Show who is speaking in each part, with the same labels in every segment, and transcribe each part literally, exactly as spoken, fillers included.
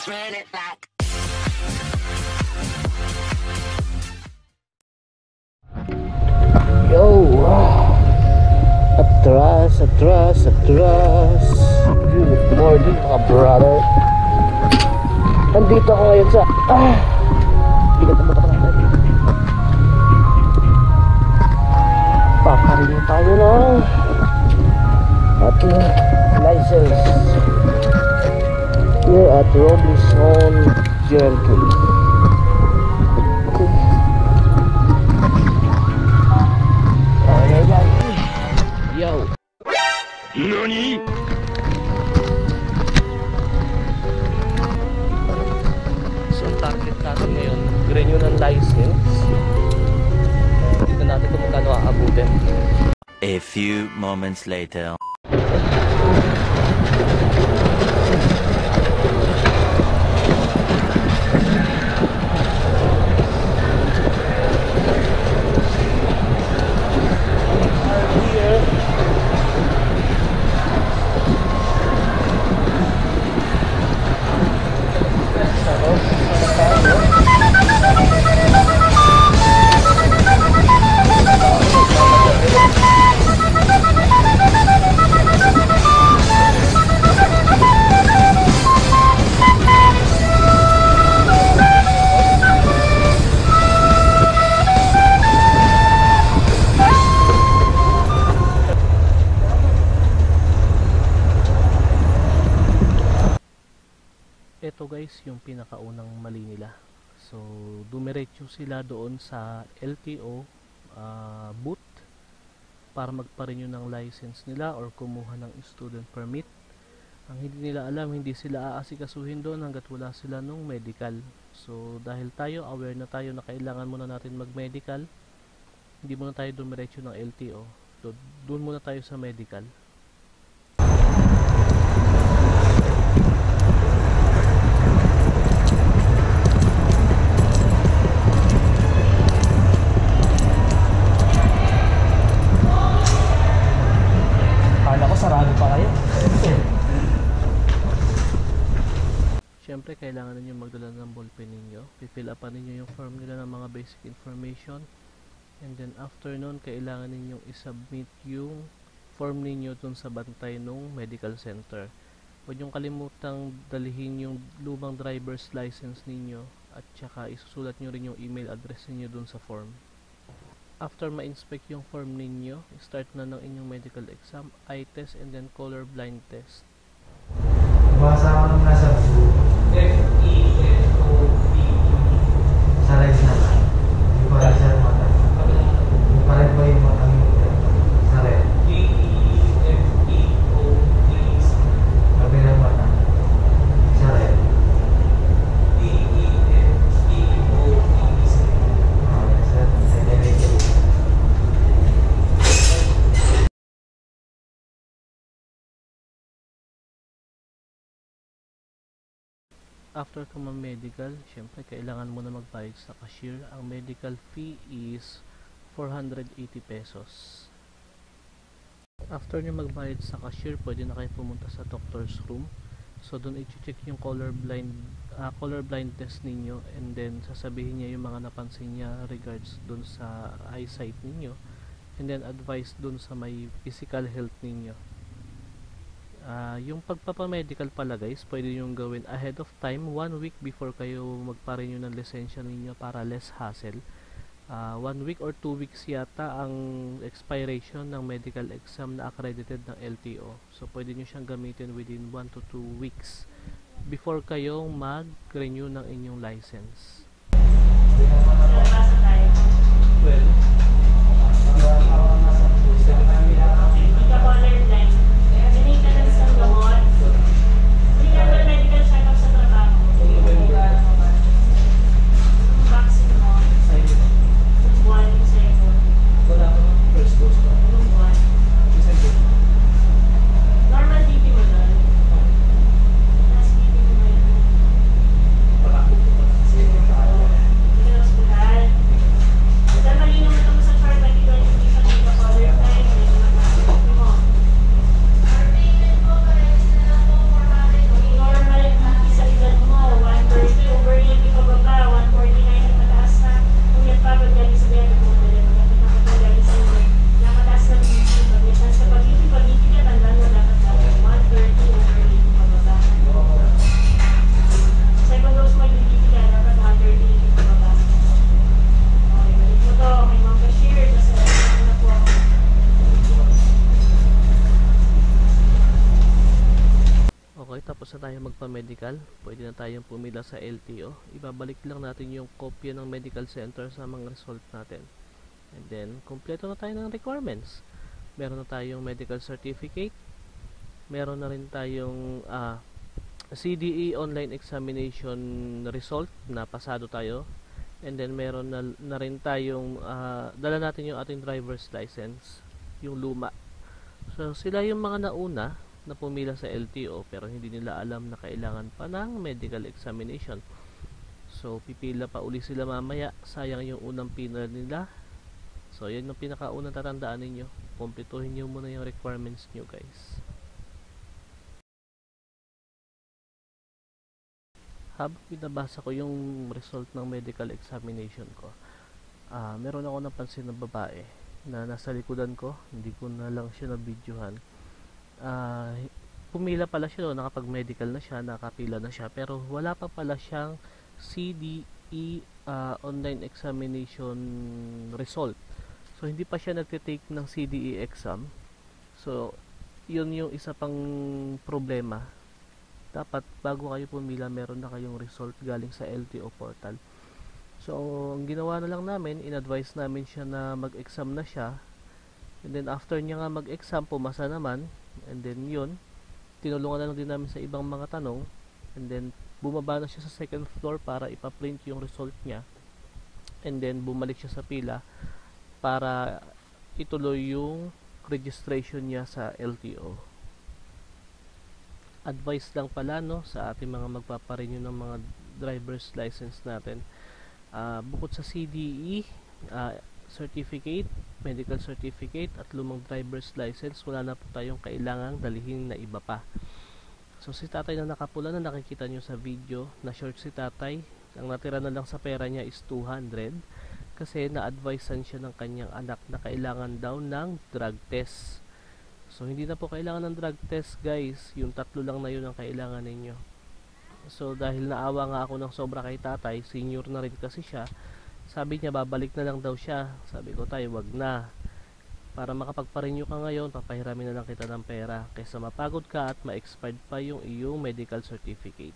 Speaker 1: Let's run it back.
Speaker 2: Yo! Atras, atras, atras. Good morning mga brother. Nandito ako ngayon sa ah, bigat ang motor natin. Paparin tayo ng ating license here at Robinson Gentry. Yo! Nani? So target natin ngayon, renew ng license. Dito natin kung magkano aabutin.
Speaker 3: A few moments later.
Speaker 2: Ito guys yung pinakaunang mali nila. So dumiretso sila doon sa L T O uh, booth para magpa-renew ng license nila or kumuha ng student permit. Ang hindi nila alam, hindi sila aasikasuhin doon hanggat wala sila nung medical. So dahil tayo aware na tayo na kailangan muna natin mag-medical, hindi muna tayo dumiretso ng L T O. So doon muna tayo sa medical. Siyempre, kailangan ninyo magdala ng ballpen ninyo. Pifill upan ninyo yung form nila ng mga basic information. And then after nun, kailangan ninyong isubmit yung form ninyo dun sa bantay ng medical center. Huwag yung kalimutang dalihin yung lumang driver's license ninyo at saka isusulat nyo rin yung email address ninyo dun sa form. After ma-inspect yung form ninyo, start na ng inyong medical exam, eye test, and then color blind test.
Speaker 4: Basa ko nung nasa F, E, F, O, B, E. Sa right na. Yung parang sa mata. Yung parang ba yung mata yung sa right? D, E, F, E, O, B, E. Kabilang mata. Sa right? D, E, F, E, O, B, E. Okay, sir. Generated.
Speaker 2: After ka ma-medical, syempre kailangan mo na magbayad sa cashier. Ang medical fee is four hundred eighty pesos. After nyo magbayad sa cashier, pwede na kayo pumunta sa doctor's room. So doon i-check yung color blind uh, color blind test ninyo, and then sasabihin niya yung mga napansin niya regards doon sa eyesight ninyo, and then advice doon sa may physical health ninyo. Uh, yung pagpapamedical pala guys, pwede nyo gawin ahead of time, one week before kayo magpa-renew ng lisensya ninyo para less hassle. Uh, one week or two weeks yata ang expiration ng medical exam na accredited ng L T O. So pwede nyo siyang gamitin within one to two weeks before kayo mag-renew ng inyong license. Well,
Speaker 5: Normal
Speaker 2: tapos na tayo magpa-medical, pwede na tayong pumila sa L T O. Ibabalik lang natin yung kopya ng medical center sa mga result natin. And then, kompleto na tayo ng requirements. Meron na tayong medical certificate. Meron na rin tayong uh, C D E online examination result na pasado tayo. And then, meron na, na rin tayong, uh, dala natin yung ating driver's license, yung luma. So, sila yung mga nauna na pumila sa L T O pero hindi nila alam na kailangan pa ng medical examination. So, pipila pa uli sila mamaya. Sayang yung unang pinal nila. So, yan yung pinakaunang tatandaan ninyo. Kumpletuhin nyo muna yung requirements nyo, guys. Habang binabasa ko yung result ng medical examination ko, uh, meron ako napansin ng babae na nasa likodan ko. Hindi ko na lang siya na-videohan. Uh, pumila pala siya, no? Nakapag-medical na siya, nakapila na siya, pero wala pa pala siyang C D E uh, online examination result. So, hindi pa siya nagtitake ng C D E exam. So, yun yung isa pang problema. Dapat, bago kayo pumila, meron na kayong result galing sa L T O portal. So, ang ginawa na lang namin, in-advise namin siya na mag-exam na siya. And then, after niya nga mag-exam, pumasa naman. And then yun, tinulungan na lang din namin sa ibang mga tanong. And then bumaba na siya sa second floor para ipa-print yung result niya. And then bumalik siya sa pila para ituloy yung registration niya sa L T O. Advice lang pala, no, sa ating mga magpaparenew ng mga driver's license natin. Uh, bukod sa C D E uh, certificate, medical certificate at lumang driver's license, wala na po tayong kailangang dalihin na iba pa. So si tatay na nakapula na nakikita nyo sa video, na short si tatay, ang natira na lang sa pera niya is two hundred kasi na-advisean siya ng kanyang anak na kailangan daw ng drug test. So hindi na po kailangan ng drug test, guys. Yung tatlo lang na yun ang kailangan ninyo. So dahil naawa nga ako ng sobra kay tatay, senior na rin kasi siya, sabi niya babalik na lang daw siya. Sabi ko, tayo wag na. Para makapagpa-renew ka ngayon, papahiramin na lang kita ng pera kaysa mapagod ka at ma-expired pa yung iyong medical certificate.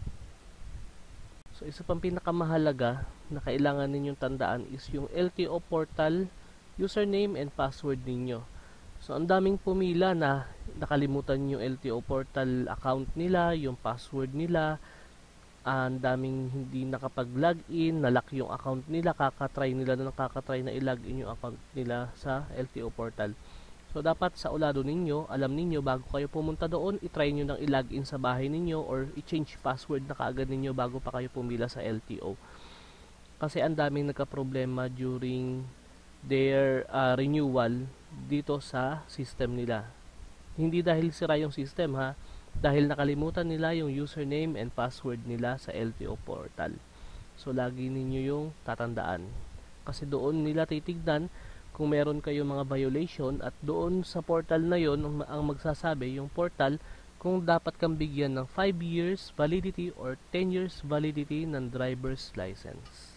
Speaker 2: So isa pang pinakamahalaga na kailangan ninyong tandaan is yung L T O portal username and password ninyo. So ang daming pumila na nakalimutan yung L T O portal account nila, yung password nila. Ang daming hindi nakapag-login, nalock yung account nila, kakatry nila na nakakatry na i-login yung account nila sa L T O portal. So dapat sa ulado ninyo, alam ninyo bago kayo pumunta doon, i-try nyo nang i-login sa bahay ninyo or i-change password na kaagad ninyo bago pa kayo pumila sa L T O. Kasi ang daming nagka-problema during their uh, renewal dito sa system nila. Hindi dahil sira yung system, ha, dahil nakalimutan nila yung username and password nila sa L T O portal. So lagi ninyo yung tatandaan, kasi doon nila titignan kung meron kayong mga violation, at doon sa portal na yon ang magsasabi yung portal kung dapat kang bigyan ng five years validity or ten years validity ng driver's license.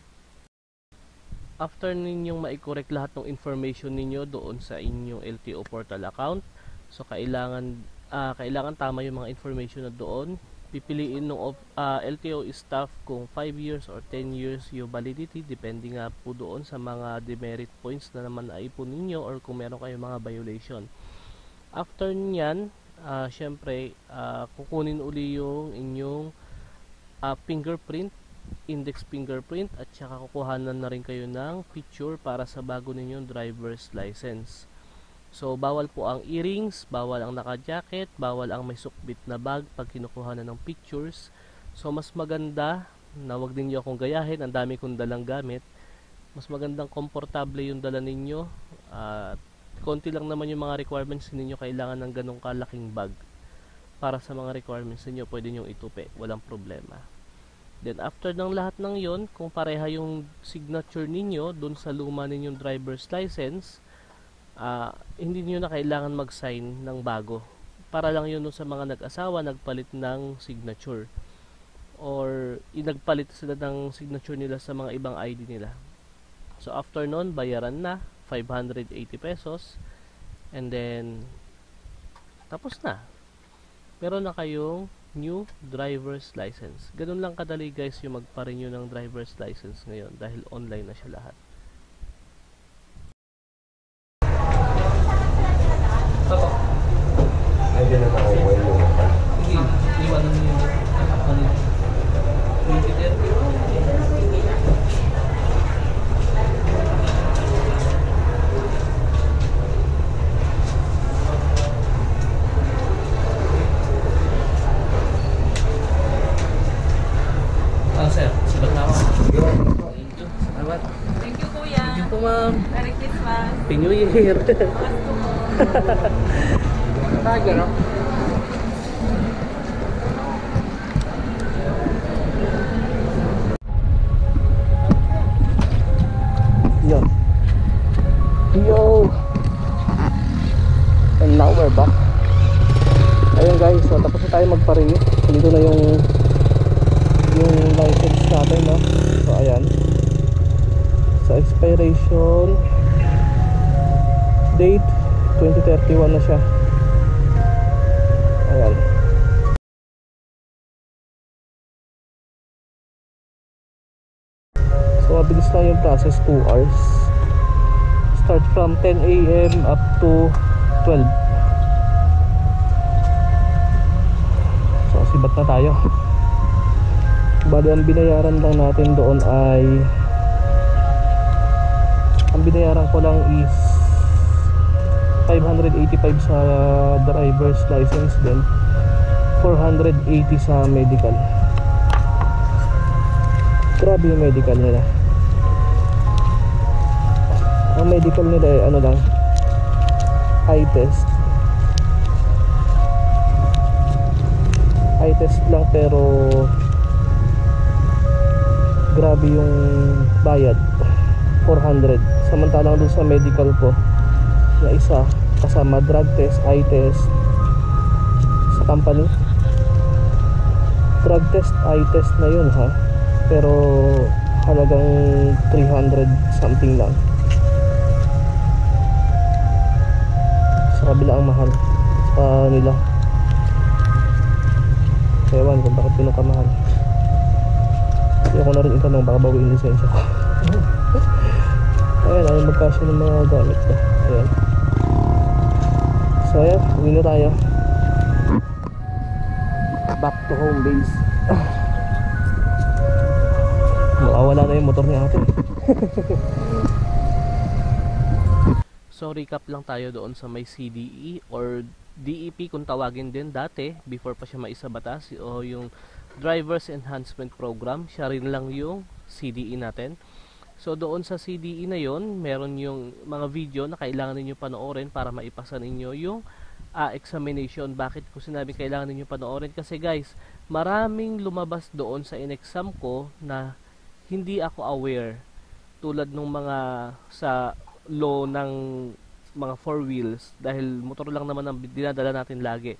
Speaker 2: After ninyong ma-correct lahat ng information ninyo doon sa inyong L T O portal account, so kailangan uh, kailangan tama yung mga information na doon. Pipiliin ng uh, L T O staff kung five years or ten years yung validity, depende nga po doon sa mga demerit points na naman naipon ninyo or kung meron kayong mga violation. After nyan, uh, syempre uh, kukunin uli yung inyong uh, fingerprint, index fingerprint, at saka kukuhanan na rin kayo ng picture para sa bago ninyong driver's license. So bawal po ang earrings, bawal ang naka-jacket, bawal ang may sukbit na bag pag kinukuha na ng pictures. So mas maganda na wag ninyo akong gayahin, ang dami kong dalang gamit. Mas magandang komportable yung dala ninyo. At uh, konti lang naman yung mga requirements ninyo, kailangan ng ganong kalaking bag. Para sa mga requirements ninyo, pwede nyo itupi, walang problema. Then after ng lahat ng yon, kung pareha yung signature ninyo dun sa luma ninyong driver's license, Uh, hindi niyo na kailangan mag-sign ng bago. Para lang yun sa mga nag-asawa, nagpalit ng signature. Or inagpalit sila ng signature nila sa mga ibang I D nila. So after nun, bayaran na five hundred eighty pesos. And then tapos na. meron na kayong new driver's license. Ganun lang kadali guys yung magpa-renew ng driver's license ngayon dahil online na siya lahat.
Speaker 1: Pwede na nakukuha yung mga.
Speaker 2: Iwanan niyo yung twenty thirty. Ah, sir. Sabat na ako. Thank you. Salamat.
Speaker 5: Thank you, Kuya.
Speaker 2: Thank you po, ma'am.
Speaker 5: Merry Christmas.
Speaker 2: Happy New Year.
Speaker 1: Tiger, no?
Speaker 2: Yo. Yo. And now we're back. Ayun guys, so tapos na tayo magpa-renew. Dito na yung yung license natin, no? So ayan. So expiration date twenty thirty-one na siya. Ayan. So mabilis lang yung process, two hours. Start from ten A M up to twelve. So sibat na tayo. Bali ang binayaran lang natin doon ay ang binayaran ko lang is five hundred eighty-five sa driver's license, then four hundred eighty sa medical. Grabe yung medical nila. Ang medical nila ay ano lang, eye test. Eye test lang pero grabe yung bayad, four hundred. Samantalang dun sa medical ko na isa kasama drug test, eye test sa company, drug test, eye test na yun ha, pero halagang three hundred something lang. Sa kabila ang mahal sa nila. Ewan kung bakit pinong kamahal. Hindi ako na rin itanong, baka bawi yung lisensya ko. Ayan, ay magkasya ng mga gamit ko. Ayan. So ayan, uwi na tayo. Back to home base. Makawala na yung motor ni ate. So recap lang tayo doon sa may C D E or D E P kung tawagin din dati before pa siya maisa batas, o yung Driver's Enhancement Program. Siya rin lang yung C D E natin. So doon sa C D E na yon, meron yung mga video na kailangan ninyo panoorin para maipasa ninyo yung uh, examination. Bakit ko sinabi kailangan ninyo panoorin? Kasi guys, maraming lumabas doon sa in-exam ko na hindi ako aware, tulad ng mga sa law ng mga four wheels, dahil motor lang naman ang dinadala natin lagi.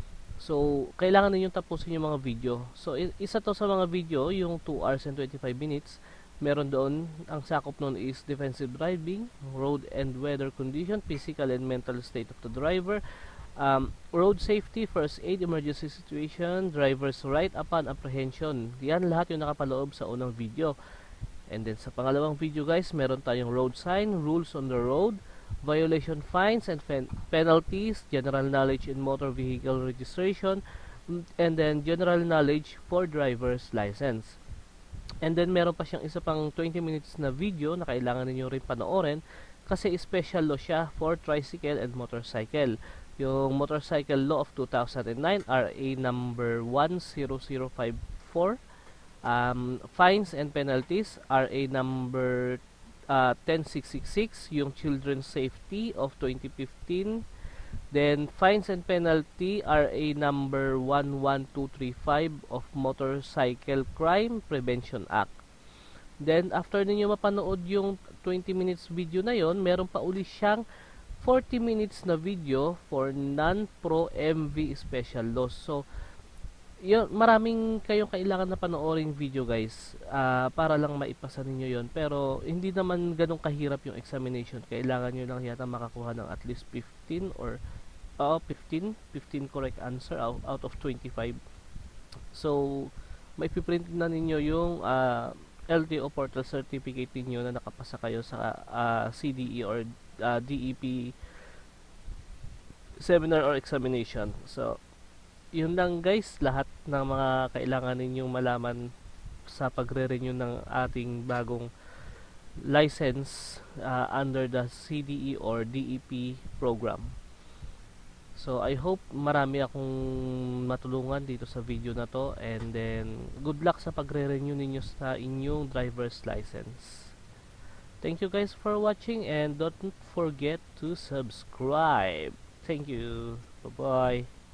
Speaker 2: So kailangan ninyong tapusin yung mga video. So isa to sa mga video, yung two hours and twenty-five minutes. Meron doon, ang sakop noon is defensive driving, road and weather condition, physical and mental state of the driver, um, road safety, first aid, emergency situation, driver's right upon apprehension. Yan lahat yung nakapaloob sa unang video. And then sa pangalawang video guys, meron tayong road sign, rules on the road, violation fines and penalties, general knowledge in motor vehicle registration, and then general knowledge for driver's license. And then meron pa siyang isa pang twenty minutes na video na kailangan niyo rin panoorin kasi special law siya for tricycle and motorcycle. Yung Motorcycle Law of two thousand nine, R A number one zero zero five four, um, fines and penalties, R A number uh, ten six six six, yung Children's Safety of twenty fifteen. Then fines and penalty, R A number one one two three five of Motorcycle Crime Prevention Act. Then after ninyo mapanood yung twenty minutes video na yon, meron pa uli siyang forty minutes na video for non-pro M V special laws. So yun, maraming kayong kailangan na panoorin video guys, uh, para lang maipasa ninyo yon. Pero hindi naman ganun kahirap yung examination. Kailangan nyo lang yata makakuha ng at least fifteen or Oo, fifteen. fifteen correct answer out, out of twenty-five. So, may piprint na ninyo yung uh, L T O portal certificate ninyo na nakapasa kayo sa uh, C D E or uh, D E P seminar or examination. So, yun lang guys, lahat ng mga kailangan ninyong malaman sa pagre-renew ng ating bagong license uh, under the C D E or D E P program. So I hope marami akong matulungan dito sa video na to, and then good luck sa pagre-renew ninyo sa inyong driver's license. Thank you guys for watching, and don't forget to subscribe. Thank you. Bye bye.